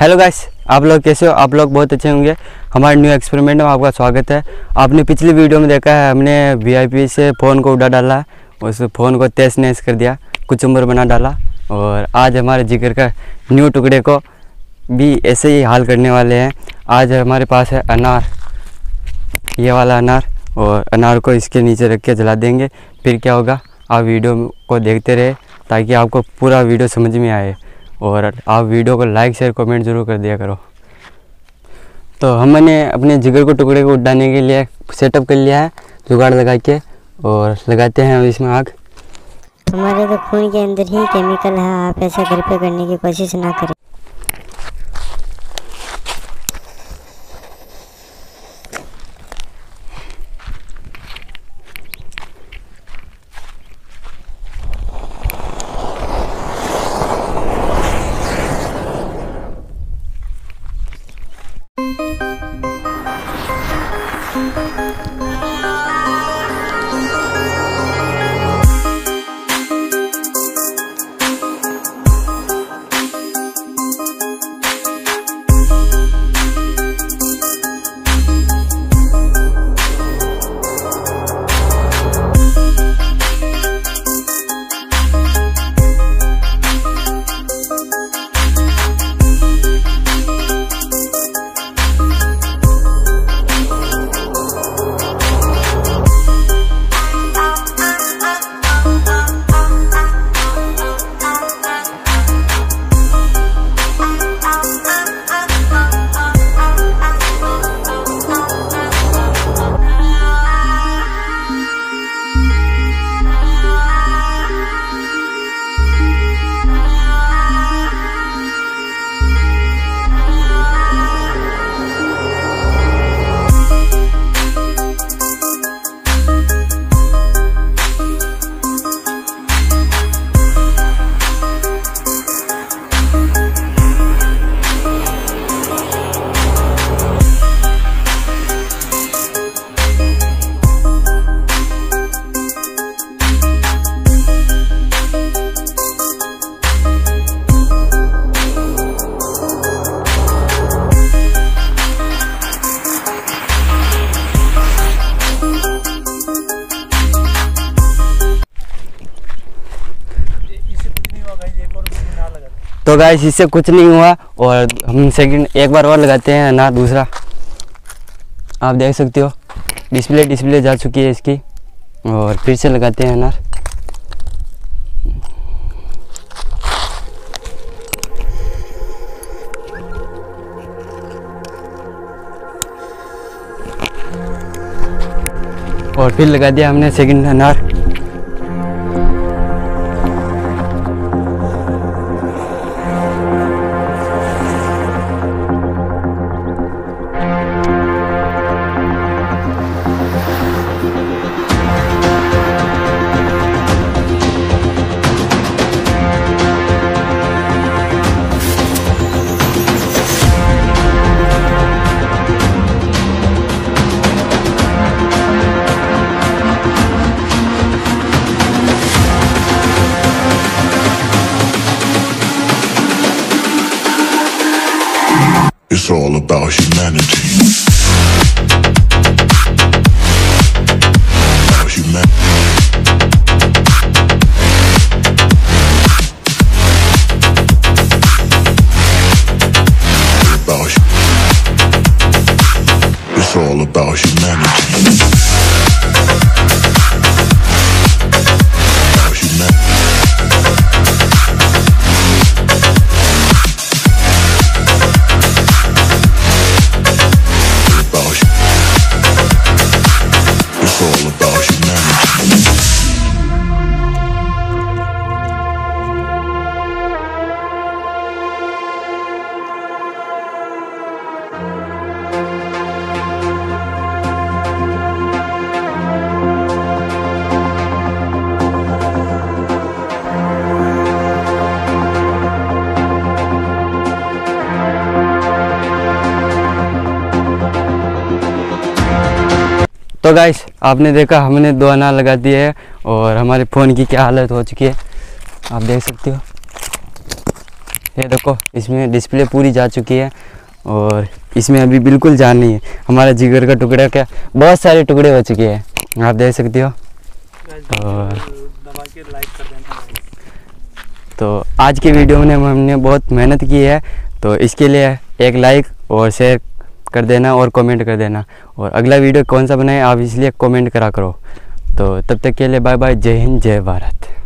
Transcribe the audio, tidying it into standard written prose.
Hello guys, आप लोग कैसे हो? आप लोग बहुत अच्छे होंगे। हमारे न्यू एक्सपेरिमेंट में आपका स्वागत है। आपने पिछली वीडियो में देखा है, हमने वीआईपी से फ़ोन को उड़ा डाला, उस फ़ोन को तहस नहस कर दिया, कुचुम्बर बना डाला। और आज हमारे जिगर का न्यू टुकड़े को भी ऐसे ही हाल करने वाले हैं। आज हमारे पास है अनार, ये वाला अनार, और अनार को इसके नीचे रख के जला देंगे। फिर क्या होगा, आप वीडियो को देखते रहे ताकि आपको पूरा वीडियो समझ में आए। और आप वीडियो को लाइक शेयर कमेंट ज़रूर कर दिया करो। तो हमने अपने जिगर को टुकड़े को उड़ाने के लिए सेटअप कर लिया है, जुगाड़ लगा के, और लगाते हैं इसमें आग। हमारे तो खून के अंदर ही केमिकल है, आप ऐसा घर पे करने की कोशिश ना करें। तो गाइस, इससे कुछ नहीं हुआ, और हम सेकंड एक बार और लगाते हैं अनार दूसरा। आप देख सकते हो डिस्प्ले जा चुकी है इसकी, और फिर से लगाते हैं अनार। और फिर लगा दिया हमने सेकंड अनार। It's all about humanity. About humanity. It's all about humanity. तो गाइस, आपने देखा हमने 2 अनार लगा दिए हैं, और हमारे फ़ोन की क्या हालत हो चुकी है आप देख सकते हो। ये देखो इसमें डिस्प्ले पूरी जा चुकी है और इसमें अभी बिल्कुल जान नहीं है। हमारा जिगर का टुकड़ा क्या बहुत सारे टुकड़े हो चुके हैं, आप देख सकते हो। और दबा के लाइक कर देना। तो आज के वीडियो में हमने बहुत मेहनत की है, तो इसके लिए एक लाइक और शेयर कर देना और कमेंट कर देना। और अगला वीडियो कौन सा बनाए आप इसलिए कमेंट करा करो। तो तब तक के लिए बाय बाय, जय हिंद जय भारत।